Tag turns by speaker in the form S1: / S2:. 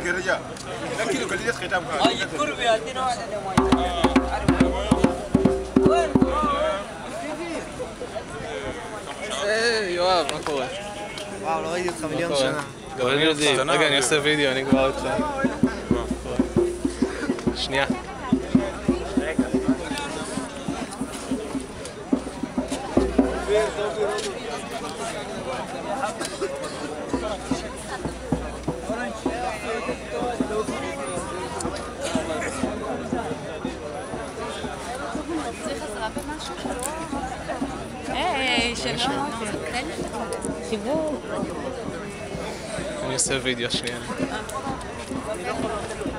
S1: معك يا رجال لا كيلو كلية ختام كان
S2: اي قربي ادينا واحد وين
S3: יואב, מה קורה?
S4: וואו, לא ראיתי אותך מיליון שנה.
S3: גם אני יודעים. רגע, אני עושה וידאו, אני כבר אצלם. שנייה.
S5: היי, שלום. חיבור.
S3: אני עושה וידאו, שנייה.